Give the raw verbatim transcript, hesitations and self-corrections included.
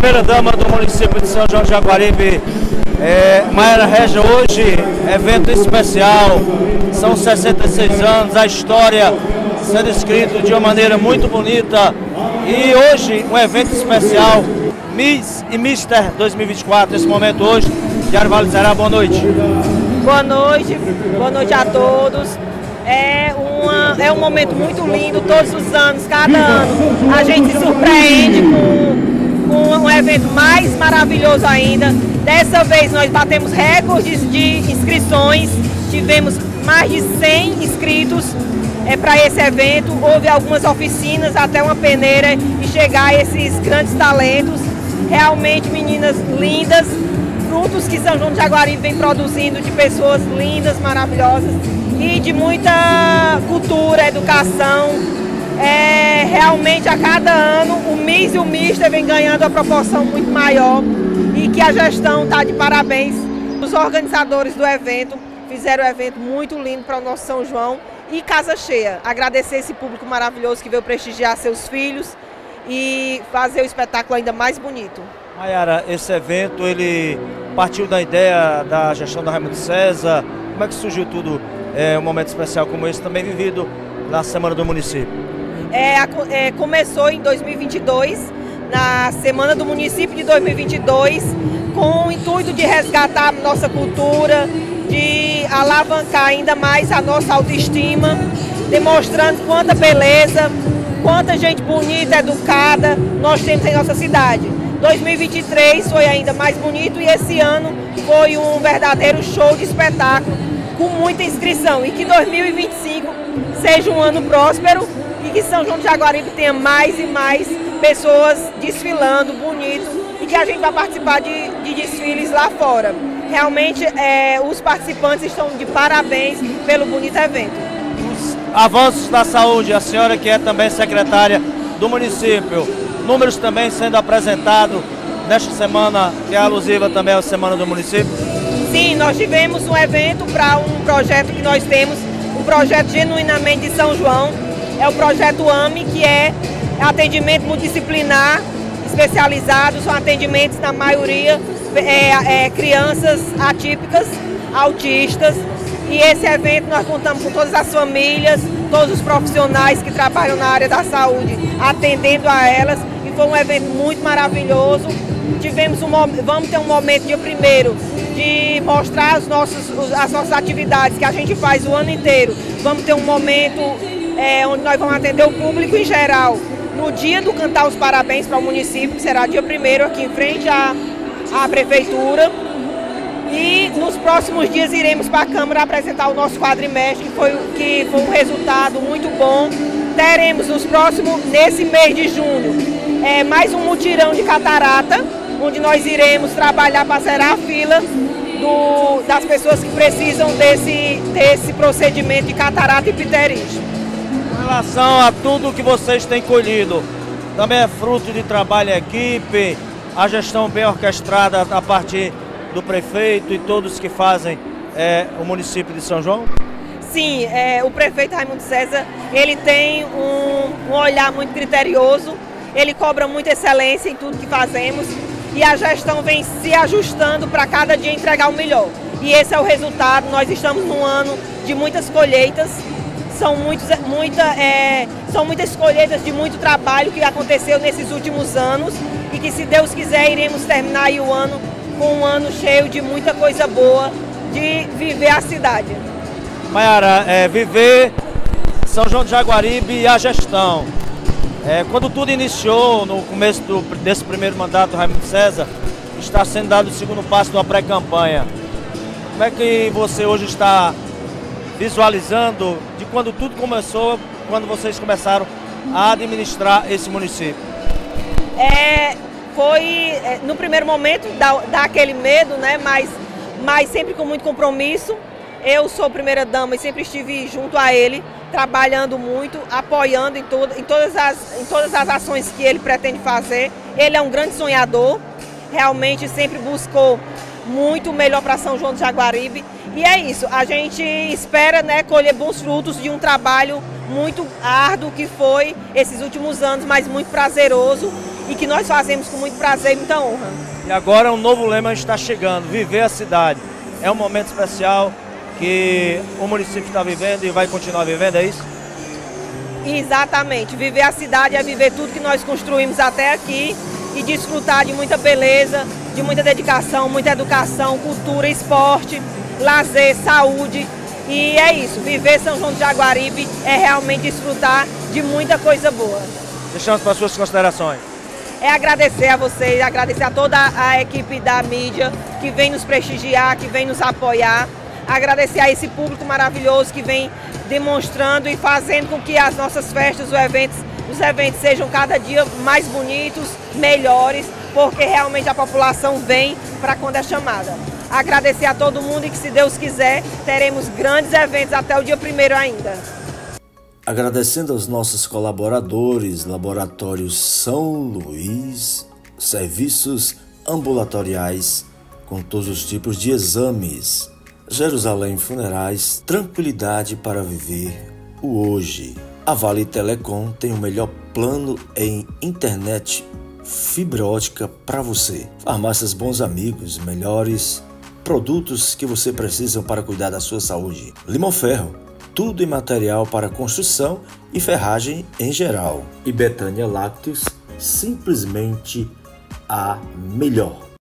primeira-dama do município de São João de Jaguaribe, é, Maiara Regia, hoje, evento especial, são sessenta e seis anos, a história sendo escrita de uma maneira muito bonita, e hoje um evento especial, Miss e Mister dois mil e vinte e quatro, nesse momento hoje, Diário Vale do Ceará, boa noite. Boa noite, boa noite a todos. É, uma, é um momento muito lindo, todos os anos, cada ano, a gente se surpreende com, com um evento mais maravilhoso ainda. Dessa vez nós batemos recordes de inscrições, tivemos mais de cem inscritos é, para esse evento. Houve algumas oficinas, até uma peneira, e chegar a esses grandes talentos. Realmente meninas lindas, frutos que São João de Jaguaribe vem produzindo de pessoas lindas, maravilhosas e de muita cultura, educação. É, realmente a cada ano o Miss e o Mister vem ganhando uma proporção muito maior e que a gestão está de parabéns. Os organizadores do evento fizeram um evento muito lindo para o nosso São João e casa cheia. Agradecer esse público maravilhoso que veio prestigiar seus filhos e fazer o espetáculo ainda mais bonito. Maiara, esse evento ele partiu da ideia da gestão da Raimundo César. Como é que surgiu tudo, é, um momento especial como esse, também vivido na Semana do Município? É, é, começou em dois mil e vinte e dois, na Semana do Município de dois mil e vinte e dois, com o intuito de resgatar a nossa cultura, de alavancar ainda mais a nossa autoestima, demonstrando quanta beleza, quanta gente bonita, educada nós temos em nossa cidade. dois mil e vinte e três foi ainda mais bonito e esse ano foi um verdadeiro show de espetáculo com muita inscrição, e que dois mil e vinte e cinco seja um ano próspero e que São João de Jaguaribe tenha mais e mais pessoas desfilando bonito e que a gente vai participar de, de desfiles lá fora. Realmente é, os participantes estão de parabéns pelo bonito evento. Os avanços da saúde, a senhora que é também secretária do município, números também sendo apresentados nesta semana, que é alusiva também à Semana do Município? Sim, nós tivemos um evento para um projeto que nós temos, um projeto genuinamente de São João, é o projeto AME, que é atendimento multidisciplinar especializado, são atendimentos na maioria é, é, crianças atípicas, autistas, e esse evento nós contamos com todas as famílias, todos os profissionais que trabalham na área da saúde, atendendo a elas, e foi um evento muito maravilhoso. Tivemos um, vamos ter um momento dia primeiro de mostrar os nossos, as nossas atividades que a gente faz o ano inteiro. Vamos ter um momento é, onde nós vamos atender o público em geral, no dia do Cantar os Parabéns para o município, que será dia primeiro aqui em frente à, à prefeitura. E nos próximos dias iremos para a Câmara apresentar o nosso quadrimestre, que foi, que foi um resultado muito bom. Teremos nos próximos, nesse mês de junho, é, mais um mutirão de catarata, onde nós iremos trabalhar para zerar a fila do, das pessoas que precisam desse, desse procedimento de catarata e pterígio. Com relação a tudo que vocês têm colhido, também é fruto de trabalho em equipe, a gestão bem orquestrada a partir do prefeito e todos que fazem é, o município de São João? Sim, é, o prefeito Raimundo César, ele tem um, um olhar muito criterioso, ele cobra muita excelência em tudo que fazemos e a gestão vem se ajustando para cada dia entregar o melhor. E esse é o resultado. Nós estamos num ano de muitas colheitas, são, muitos, muita, é, são muitas colheitas de muito trabalho que aconteceu nesses últimos anos e que, se Deus quiser, iremos terminar aí o ano com um ano cheio de muita coisa boa, de viver a cidade. Maiara, é, viver São João de Jaguaribe e a gestão. É, quando tudo iniciou, no começo do, desse primeiro mandato do Raimundo César, está sendo dado o segundo passo de uma pré-campanha. Como é que você hoje está visualizando de quando tudo começou, quando vocês começaram a administrar esse município? É, foi, no primeiro momento, dá, dá aquele medo, né? Mas, mas sempre com muito compromisso. Eu sou primeira dama e sempre estive junto a ele, trabalhando muito, apoiando em, todo, em, todas as, em todas as ações que ele pretende fazer. Ele é um grande sonhador, realmente sempre buscou muito melhor para São João de Jaguaribe. E é isso, a gente espera, né, colher bons frutos de um trabalho muito árduo que foi esses últimos anos, mas muito prazeroso. e que nós fazemos com muito prazer e muita honra. E agora um novo lema está chegando, viver a cidade. É um momento especial que o município está vivendo e vai continuar vivendo, é isso? Exatamente, viver a cidade é viver tudo que nós construímos até aqui e desfrutar de muita beleza, de muita dedicação, muita educação, cultura, esporte, lazer, saúde. E é isso, viver São João de Jaguaribe é realmente desfrutar de muita coisa boa. Deixamos para as suas considerações. É agradecer a vocês, agradecer a toda a equipe da mídia que vem nos prestigiar, que vem nos apoiar. Agradecer a esse público maravilhoso que vem demonstrando e fazendo com que as nossas festas, os eventos, os eventos sejam cada dia mais bonitos, melhores, porque realmente a população vem para quando é chamada. Agradecer a todo mundo e que, se Deus quiser, teremos grandes eventos até o dia primeiro ainda. Agradecendo aos nossos colaboradores, Laboratório São Luís, serviços ambulatoriais com todos os tipos de exames, Jerusalém Funerais, tranquilidade para viver o hoje. A Vale Telecom tem o melhor plano em internet fibra ótica para você. Farmácias Bons Amigos, melhores produtos que você precisa para cuidar da sua saúde. Limão Ferro, tudo em material para construção e ferragem em geral. E Betânia Lácteos, simplesmente a melhor.